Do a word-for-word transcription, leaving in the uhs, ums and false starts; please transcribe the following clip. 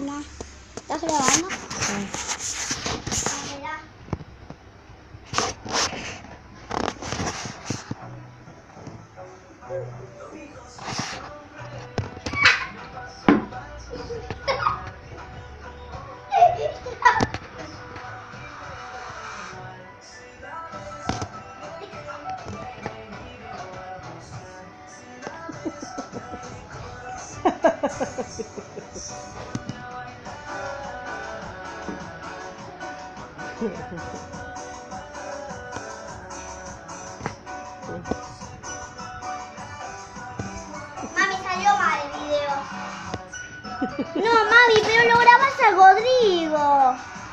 no. ¿Estás grabando? Sí. Mami, salió mal el video. No, mami, pero lo grabas a Rodrigo.